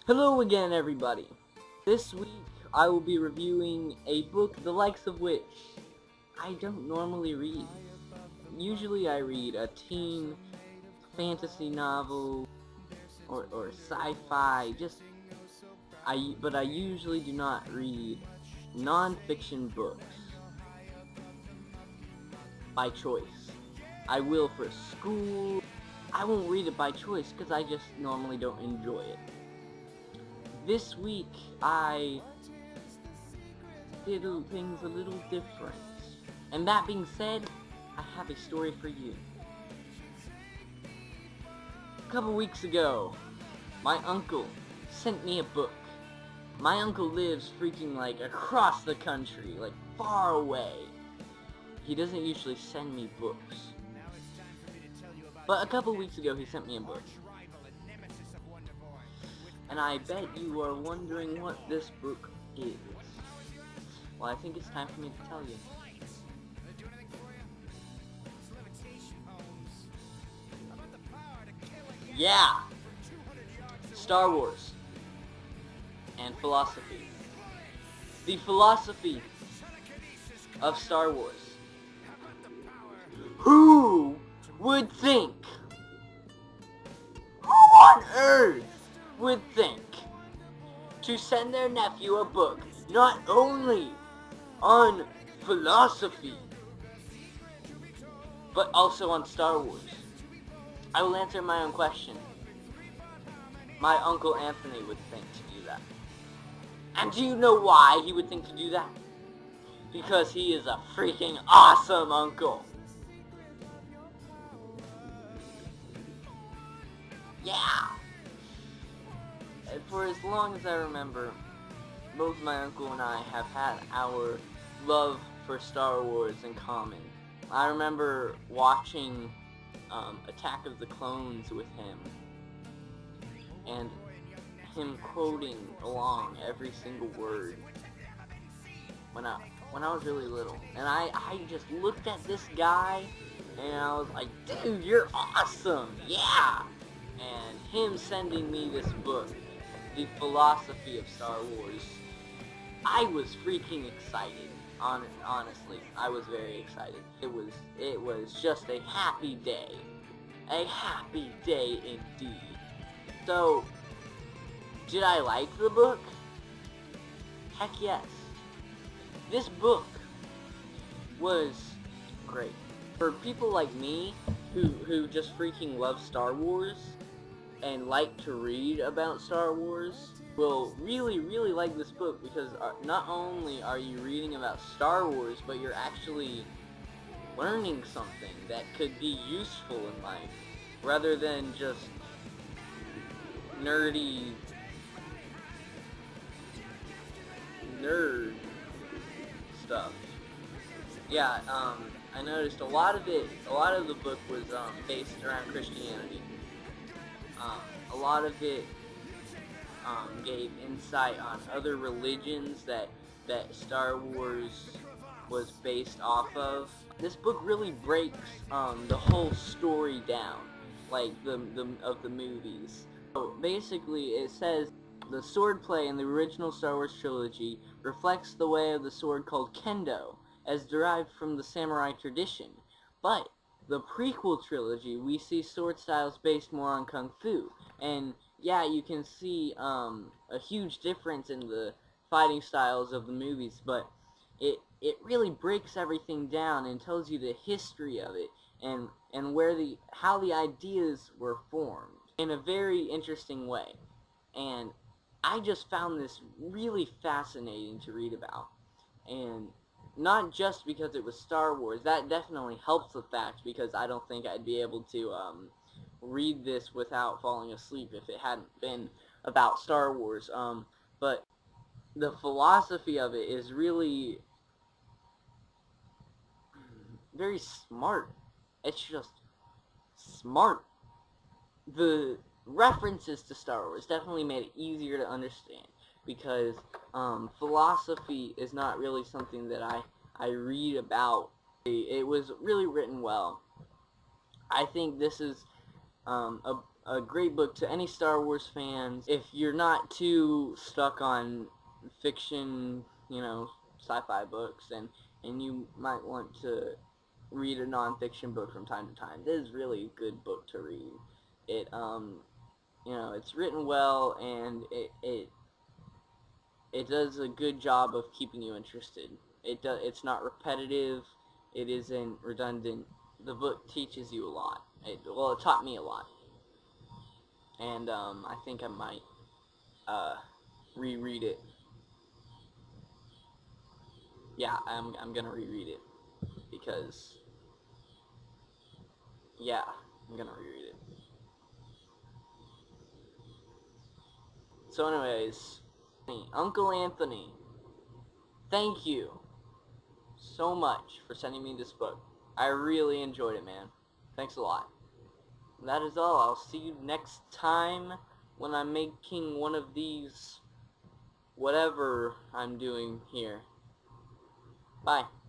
Hello again, everybody. This week I will be reviewing a book the likes of which I don't normally read. Usually I read a teen fantasy novel or sci-fi, but I usually do not read non-fiction books by choice. I will for school. I won't read it by choice because I just normally don't enjoy it. This week, I did things a little different. And that being said, I have a story for you. A couple weeks ago, my uncle sent me a book. My uncle lives freaking like across the country, like far away. He doesn't usually send me books. But a couple weeks ago, he sent me a book. And I bet you are wondering what this book is. Well, I think it's time for me to tell you. Yeah! Star Wars. And philosophy. The philosophy of Star Wars. Who would think? Who on earth would think to send their nephew a book not only on philosophy but also on Star Wars? I will answer my own question. My Uncle Anthony would think to do that. And do you know why he would think to do that? Because he is a freaking awesome uncle. Yeah! For as long as I remember, both my uncle and I have had our love for Star Wars in common. I remember watching Attack of the Clones with him, and him quoting along every single word when I was really little. And I just looked at this guy, and I was like, dude, you're awesome! Yeah! And him sending me this book, The Philosophy of Star Wars, I was freaking excited. Honestly, I was very excited. It was just a happy day. A happy day indeed. So, did I like the book? Heck yes. This book was great. For people like me, who just freaking love Star Wars, and like to read about Star Wars, will really like this book, because not only are you reading about Star Wars, but you're actually learning something that could be useful in life, rather than just nerdy nerd stuff. Yeah, I noticed a lot of the book was based around Christianity. A lot of it gave insight on other religions that Star Wars was based off of. This book really breaks the whole story down, like of the movies. So basically, it says the swordplay in the original Star Wars trilogy reflects the way of the sword called Kendo, as derived from the samurai tradition. But the prequel trilogy, we see sword styles based more on Kung Fu. And yeah, you can see a huge difference in the fighting styles of the movies, but it really breaks everything down and tells you the history of it and how the ideas were formed in a very interesting way. And I just found this really fascinating to read about. And not just because it was Star Wars. That definitely helps the fact, because I don't think I'd be able to read this without falling asleep if it hadn't been about Star Wars. But the philosophy of it is really very smart. It's just smart. The references to Star Wars definitely made it easier to understand, because philosophy is not really something that I read about. It was really written well. I think this is a great book to any Star Wars fans. If you're not too stuck on fiction, you know, sci-fi books, and you might want to read a non-fiction book from time to time, this is really a good book to read. It you know, it's written well, and it does a good job of keeping you interested. It's not repetitive. It isn't redundant. The book teaches you a lot. It taught me a lot, and I think I might reread it. Yeah, I'm gonna reread it because yeah, I'm gonna reread it. So, anyways, Uncle Anthony, thank you so much for sending me this book. I really enjoyed it, man. Thanks a lot. That is all. I'll see you next time when I'm making one of these, whatever I'm doing here. Bye.